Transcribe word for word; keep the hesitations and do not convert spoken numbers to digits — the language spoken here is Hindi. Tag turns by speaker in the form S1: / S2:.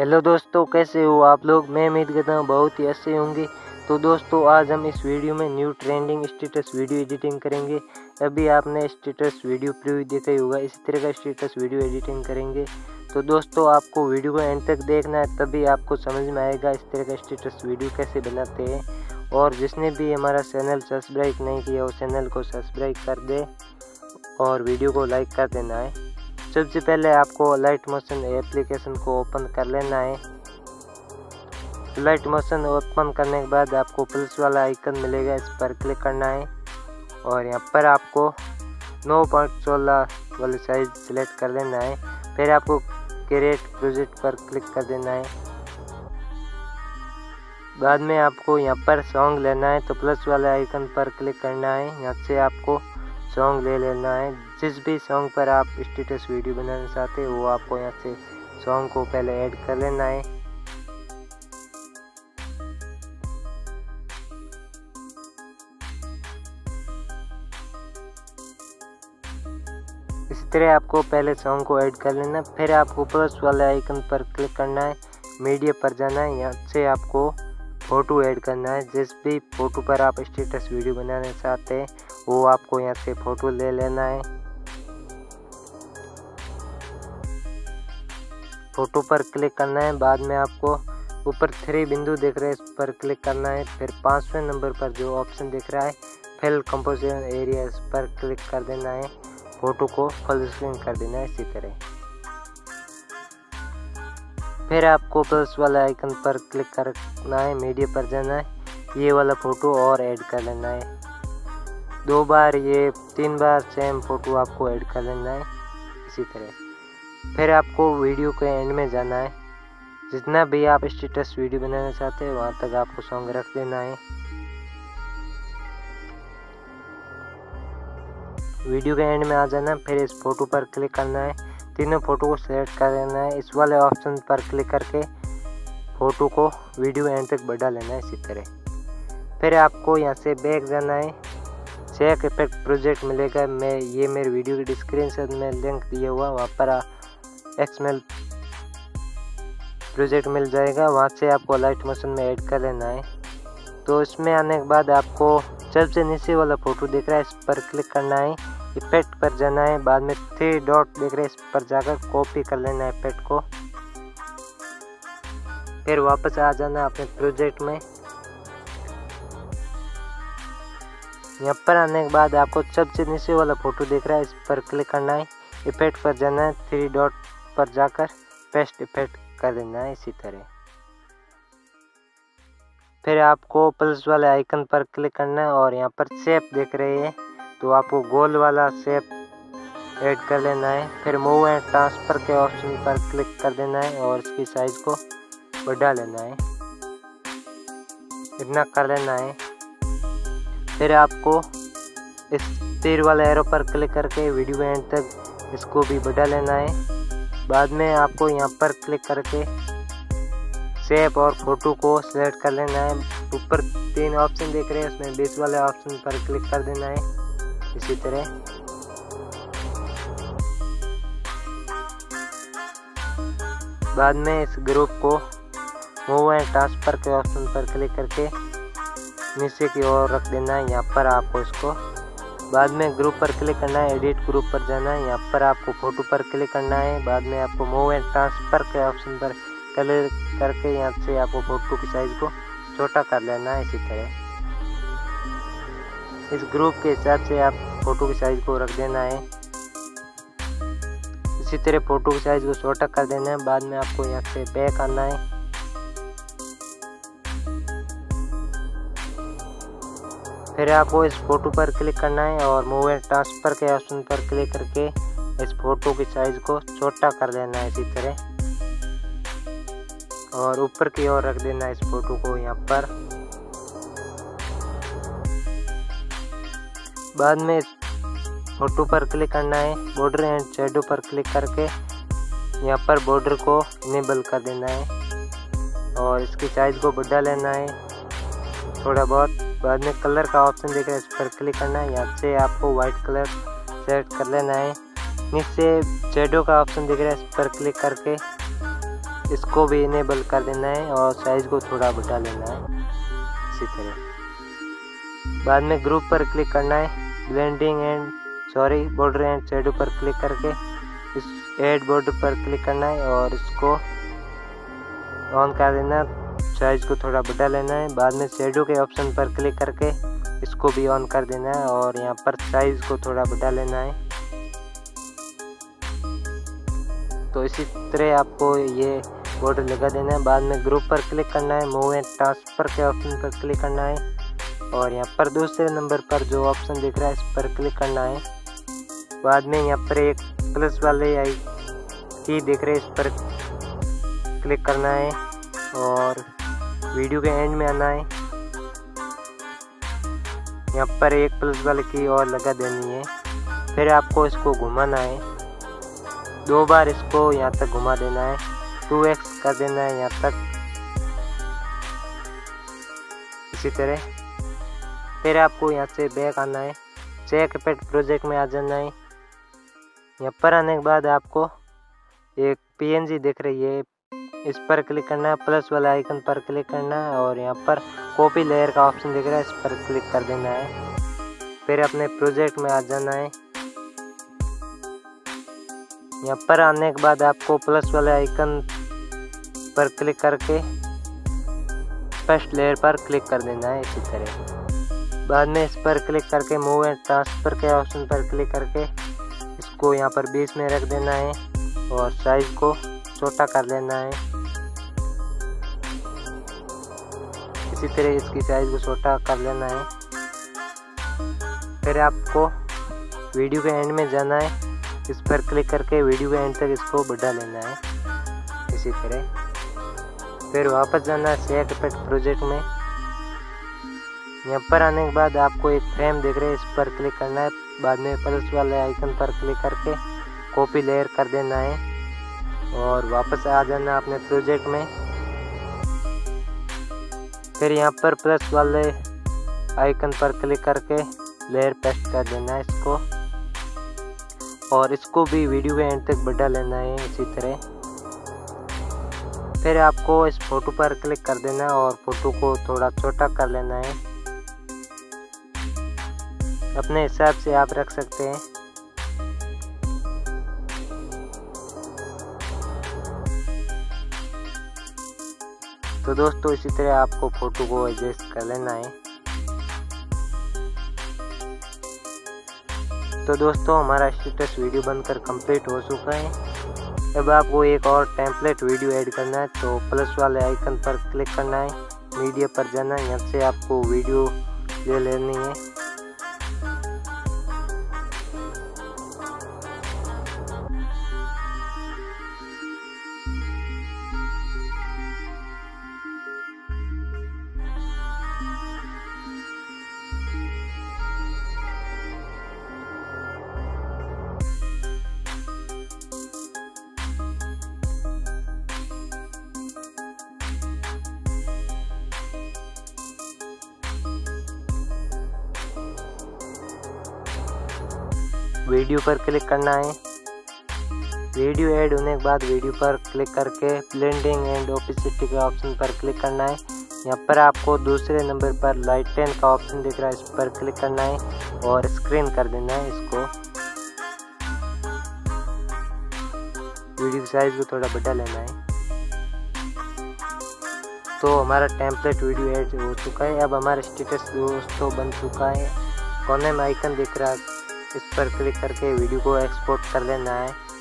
S1: हेलो दोस्तों, कैसे हो आप लोग। मैं उम्मीद करता हूँ बहुत ही अच्छे होंगे। तो दोस्तों, आज हम इस वीडियो में new trending status video editing करेंगे। अभी आपने स्टेटस वीडियो प्रीव्यू देखा ही होगा, इसी तरह का स्टेटस वीडियो एडिटिंग करेंगे। तो दोस्तों, आपको वीडियो को एंड तक देखना है, तभी आपको समझ में आएगा इस तरह का स्टेटस वीडियो कैसे बनाते हैं। और जिसने भी हमारा चैनल सब्सक्राइब नहीं किया वो चैनल को सब्सक्राइब कर दे और वीडियो को लाइक कर देना है। सबसे पहले आपको लाइट मोशन एप्लीकेशन को ओपन कर लेना है। लाइट मोशन ओपन करने के बाद आपको प्लस वाला आइकन मिलेगा, इस पर क्लिक करना है और यहाँ पर आपको नौ पॉइंट सोलह वाली साइज सिलेक्ट कर लेना है। फिर आपको क्रिएट प्रोजेक्ट पर क्लिक कर देना है। बाद में आपको यहाँ पर सॉन्ग लेना है, तो प्लस वाले आइकन पर क्लिक करना है। यहाँ से आपको सॉन्ग ले लेना है। जिस भी सॉन्ग पर आप स्टेटस वीडियो बनाना चाहते हैं वो आपको यहाँ से सॉन्ग को पहले ऐड कर लेना है। इसी तरह आपको पहले सॉन्ग को ऐड कर लेना। फिर आपको प्लस वाले आइकन पर क्लिक करना है, मीडिया पर जाना है। यहाँ से आपको फ़ोटो ऐड करना है। जिस भी फ़ोटो पर आप स्टेटस वीडियो बनाना चाहते हैं वो आपको यहाँ से फ़ोटो ले लेना है। फ़ोटो पर क्लिक करना है। बाद में आपको ऊपर थ्री बिंदु दिख रहे हैं, इस पर क्लिक करना है। फिर पाँचवें नंबर पर जो ऑप्शन दिख रहा है फिल कंपोजिशन एरिया, इस पर क्लिक कर देना है। फ़ोटो को फुल स्क्रीन कर देना है इसी तरह। फिर आपको प्लस वाला आइकन पर क्लिक करना है, मीडिया पर जाना है, ये वाला फ़ोटो और ऐड कर लेना है। दो बार ये तीन बार सेम फ़ोटो आपको ऐड कर लेना है इसी तरह। फिर आपको वीडियो के एंड में जाना है। जितना भी आप स्टेटस वीडियो बनाना चाहते हैं वहाँ तक आपको सॉन्ग रख देना है। वीडियो के एंड में आ जाना, फिर इस फ़ोटो पर क्लिक करना है। तीनों फ़ोटो को सेलेक्ट कर लेना है। इस वाले ऑप्शन पर क्लिक करके फ़ोटो को वीडियो एंड तक बढ़ा लेना है इसी तरह। फिर आपको यहाँ से बैक जाना है। चेक इफेक्ट प्रोजेक्ट मिलेगा, मैं ये मेरे वीडियो की डिस्क्रिप्शन में लिंक दिया हुआ, वहाँ पर एक्सएमएल प्रोजेक्ट मिल जाएगा। वहाँ से आपको लाइट मोशन में ऐड कर लेना है। तो इसमें आने के बाद आपको सबसे नीचे वाला फ़ोटो दिख रहा है, इस पर क्लिक करना है। इफेक्ट पर जाना है। बाद में थ्री डॉट दिख रहे हैं, इस पर जाकर कॉपी कर लेना है इफेक्ट को। फिर वापस आ जाना अपने प्रोजेक्ट में। यहाँ पर आने के बाद आपको सबसे नीचे वाला फ़ोटो दिख रहा है, इस पर क्लिक करना है। इफेक्ट पर जाना है, थ्री डॉट पर जाकर पेस्ट इफेक्ट कर देना है इसी तरह। फिर आपको प्लस वाले आइकन पर क्लिक करना है और यहाँ पर शेप देख रहे हैं, तो आपको गोल वाला शेप ऐड कर लेना है। फिर मूव एंड ट्रांसफ़र के ऑप्शन पर क्लिक कर देना है और इसकी साइज़ को बढ़ा लेना है, इतना कर लेना है। फिर आपको इस तीर वाले एरो पर क्लिक करके वीडियो एंड तक इसको भी बढ़ा लेना है। बाद में आपको यहाँ पर क्लिक करके शेप और फ़ोटो को सिलेक्ट कर लेना है। ऊपर तीन ऑप्शन देख रहे हैं, उसमें बीच वाले ऑप्शन पर क्लिक कर देना है इसी तरह। बाद में इस ग्रुप को मूव एंड ट्रांसफ़र के ऑप्शन पर क्लिक करके नीचे की ओर रख देना है। यहाँ पर आपको इसको बाद में ग्रुप पर क्लिक करना है, एडिट ग्रुप पर जाना है। यहाँ पर आपको फ़ोटो पर क्लिक करना है। बाद में आपको मूव एंड ट्रांसफ़र के ऑप्शन पर क्लिक करके यहाँ से आपको फ़ोटो की साइज़ को छोटा कर लेना है इसी तरह। इस ग्रुप के हिसाब से आप फ़ोटो की साइज़ को रख देना है। इसी तरह फ़ोटो की साइज़ को छोटा कर देना है। बाद में आपको यहाँ से बैक आना है। फिर आपको इस फ़ोटो पर क्लिक करना है और मूव एंड ट्रांसफ़र के ऑप्शन पर क्लिक करके इस फ़ोटो की साइज़ को छोटा कर देना है इसी तरह और ऊपर की ओर रख देना है इस फ़ोटो को यहाँ पर। बाद में इस फ़ोटो पर क्लिक करना है, बॉर्डर एंड शैडो पर क्लिक करके यहाँ पर बॉर्डर को इनेबल कर देना है और इसकी साइज़ को बढ़ा लेना है थोड़ा बहुत। बाद में कलर का ऑप्शन दिख रहा है, इस पर क्लिक करना है। यहाँ से आपको वाइट कलर सेलेक्ट कर लेना है। नीचे शैडो का ऑप्शन दिख रहा है, इस पर क्लिक करके इसको भी इनेबल कर देना है और साइज़ को थोड़ा बढ़ा लेना है इसी तरह। बाद में ग्रुप पर क्लिक करना है, blending and sorry border and shadow पर क्लिक करके इस ऐड बॉर्डर पर क्लिक करना है और इसको ऑन कर देना, साइज़ को थोड़ा बढ़ा लेना है। बाद में शेडो के ऑप्शन पर क्लिक करके इसको भी ऑन कर देना है और यहाँ पर साइज़ को थोड़ा बढ़ा लेना है। तो इसी तरह आपको ये बॉर्डर लगा देना है। बाद में ग्रुप पर क्लिक करना है, मूव एंड ट्रांसफर के ऑप्शन पर क्लिक करना है और यहाँ पर दूसरे नंबर पर जो ऑप्शन दिख रहा है इस पर क्लिक करना है। बाद में यहाँ पर एक प्लस वाले आई की दिख रही है, इस पर क्लिक करना है और वीडियो के एंड में आना है। यहाँ पर एक प्लस वाले की और लगा देनी है। फिर आपको इसको घुमाना है, दो बार इसको यहाँ तक घुमा देना है, टू एक्स कर देना है यहाँ तक इसी तरह। फिर आपको यहाँ से बैक आना है, चेक इफेक्ट प्रोजेक्ट में आ जाना है। यहाँ पर आने के बाद आपको एक पीएनजी दिख रही है, इस पर क्लिक करना है, प्लस वाला आइकन पर क्लिक करना है और यहाँ पर कॉपी लेयर का ऑप्शन दिख रहा है, इस पर क्लिक कर देना है। फिर अपने प्रोजेक्ट में आ जाना है। यहाँ पर आने के बाद आपको प्लस वाले आइकन पर क्लिक करके फर्स्ट लेयर पर क्लिक कर देना है इसी तरह। बाद में इस पर क्लिक करके मूव एंड ट्रांसफर के ऑप्शन पर क्लिक करके इसको यहाँ पर बीच में रख देना है और साइज को छोटा कर लेना है इसी तरह। इसकी साइज को छोटा कर लेना है। फिर आपको वीडियो के एंड में जाना है, इस पर क्लिक करके वीडियो के एंड तक इसको बढ़ा लेना है इसी तरह। फिर वापस जाना है सेट इफेक्ट प्रोजेक्ट में। यहाँ पर आने के बाद आपको एक फ्रेम दिख रहा है, इस पर क्लिक करना है। बाद में प्लस वाले आइकन पर क्लिक करके कॉपी लेयर कर देना है और वापस आ जाना है अपने प्रोजेक्ट में। फिर यहाँ पर प्लस वाले आइकन पर क्लिक करके लेयर पेस्ट कर देना है इसको और इसको भी वीडियो के एंड तक बढ़ा लेना है इसी तरह। फिर आपको इस फोटो पर क्लिक कर देना है और फोटो को थोड़ा छोटा कर लेना है, अपने हिसाब से आप रख सकते हैं। तो दोस्तों इसी तरह आपको फोटो को एडजस्ट कर लेना है। तो दोस्तों हमारा स्टेटस वीडियो बनकर कंप्लीट हो चुका है। अब आपको एक और टेम्पलेट वीडियो ऐड करना है, तो प्लस वाले आइकन पर क्लिक करना है, मीडिया पर जाना है, यहाँ से आपको वीडियो ले लेनी है। वीडियो पर क्लिक करना है। वीडियो ऐड होने के बाद वीडियो पर क्लिक करके ब्लेंडिंग एंड ओपेसिटी के ऑप्शन पर क्लिक करना है। यहाँ पर आपको दूसरे नंबर पर लाइटन का ऑप्शन दिख रहा है, इस पर क्लिक करना है और स्क्रीन कर देना है इसको। वीडियो की साइज को थोड़ा बढ़ा लेना है। तो हमारा टेम्पलेट वीडियो ऐड हो चुका है। अब हमारा स्टेटस दोस्तों बन चुका है। कोने में आइकन दिख रहा है, इस पर क्लिक करके वीडियो को एक्सपोर्ट कर लेना है।